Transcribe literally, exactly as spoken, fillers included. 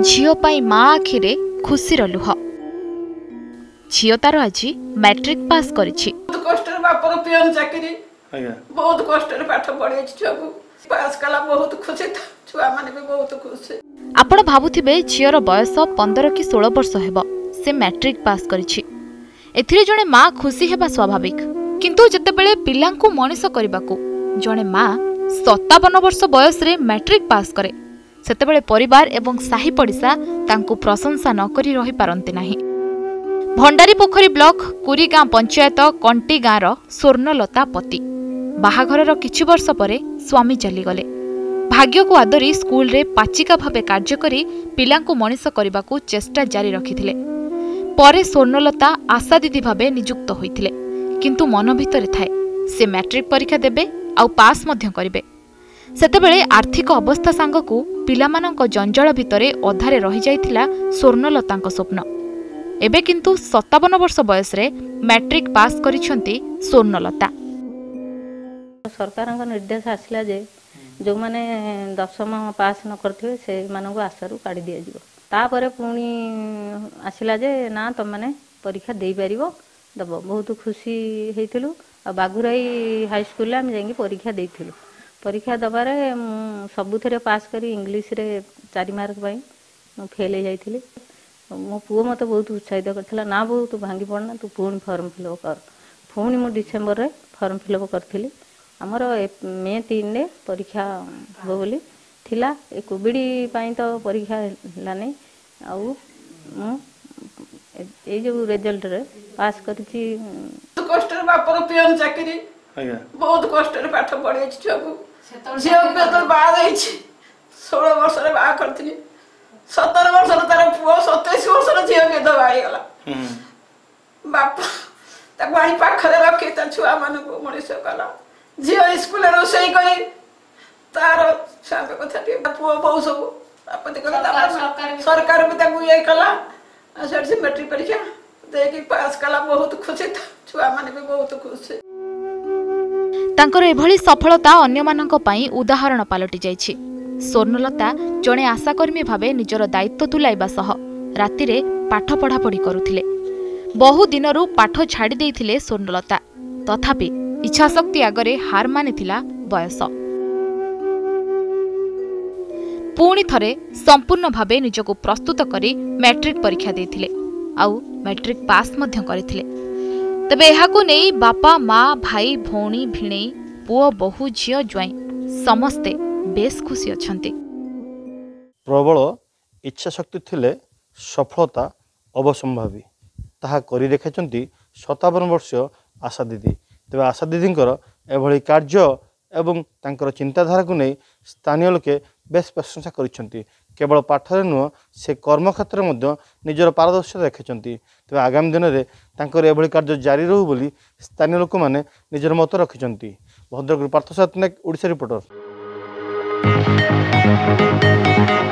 झियो पाई माँ आखिरे खुशीर लुह। झियो तार आज मैट्रिक पास करिछि। बहुत कष्ट बापर पियन चाकरी बहुत कष्ट पाठ पढ़े छुआ को पास कला बहुत खुशी छुआ माने भी बहुत खुशी। आपण भाबुथिबे झियोर बयस पंद्रह कि सोलह वर्ष हेबो से मैट्रिक पास करिछि। एथिरे जणे माँ खुशी हेबा स्वाभाविक, किंतु जेतेबेले पिलांकु मनीष करबाकू जणे माँ सत्तावन वर्ष बयस रे मैट्रिक पास करे सेतेबेले परिवार एवं साही पड़िसा तांकु प्रशंसा न करी रही पारंती नाही। भंडारी पोखरी ब्लॉक कुरीगाँ पंचायत कंटी गाँर स्वर्णलता पति बाहाघरर किछि वर्ष परे स्वामी चलीगले। भाग्य को आदरी स्कूल रे पाचिका भावे कार्य करी पिलांकु मनीष करबाकू चेष्टा जारी रखिथिले। परे स्वर्णलता आशा दीदी भावे नियुक्त होइथिले, किंतु मन भितरे थाए से मैट्रिक परीक्षा देबे आउ पास मध्य करिवे। सेतेबेले आर्थिक अवस्था सांगकू पिलामानंक जंजाल भितरे अधारे रही जाइथिला स्वर्णलतांक स्वप्न। एबे किंतु सत्तावन वर्ष बयस रे मैट्रिक पास करिसंती स्वर्णलता। सरकार निर्देश आसला जे जो माने दशम पास न करथिबे से मानंगु आशारू काढी दिया जिवो। तापरे पुणी आसला जे ना तुम माने परीक्षा देई परिबो दबो। बहुत खुशी हेतिलु। आ बागुराई हाई स्कूल आम जाई परीक्षा देइथिलु। परीक्षा दबारे सबुथरे पास करी इंग्लिश रे चार मार्क पाई फेल हो जाइथिली। मो पुओ मत बहुत उत्साहित करथिला, ना बहुत तू भांगी पड़ना तू पुणी फॉर्म फिलअप कर। पुणी मु डिसेम्बर रे फॉर्म फिलअप करथिली। हमर मे तीन रे परीक्षा हो बोली थिला। ए कोविड पाई तो परीक्षा लाने आउ मु ए जो रिजल्ट रे पास करछि। कष्ट बापर पियन चाकरी बहुत कष्ट पाठ पढ़े छुआ को झील तो बाहर षोलह वर्ष बाहा करती सतर वर्ष तार पुओ सतैश वर्ष झील के तो बाहरीगला। बापा आनी पाखे रखी छुआ मान मनीष कला। झील स्कूल रोषे कर तार साग कथा पुओ बहु सब सरकार भी ये कला। मैट्रिक परीक्षा देखी पास कला बहुत खुशी छुआ माने भी बहुत खुशी। तांकर एभली सफलता अन्यमानंक पई उदाहरण पालटि जाइछि। स्वर्णलता जणे आशाकर्मी भावे निजर दायित्व तुलाइबा सह राति रे पाठ पढ़ा पढ़ी करुथिले। बहु दिनरु पाठ छाड़ी देइथिले स्वर्णलता, तथापि इच्छाशक्ति आगरे हार मानिथिला बयस। पुणी थरे संपूर्ण भावे निजको प्रस्तुत करी मैट्रिक परीक्षा देइथिले आउ मैट्रिक पास मध्य करिथिले। तबे एहाकु नेई बापा माँ भाई भौणी भिणेई पुओ बहु झियो ज्वाई समस्ते बेस खुशी अछंती। प्रबल इच्छा शक्ति थिले सफलता अवसंभावी ताहा करी देखाइछंती सत्तावन वर्ष आशा दीदी। तबे आशा दीदींकर एभली कार्य एवं तांकर चिंताधारा को नहीं स्थानीय लोके बेस प्रशंसा करिछंती। केवल पाठरे नुह से कर्मक्षेत्र में निजर पारदर्शिता देखिंट। तेज आगामी दिन में तांकर एभली कार्य जारी रहू बोली स्थानीय लोक मैंने निजर मत रखिंट। भद्रक पार्थसारथी नायक, ओडिशा रिपोर्टर।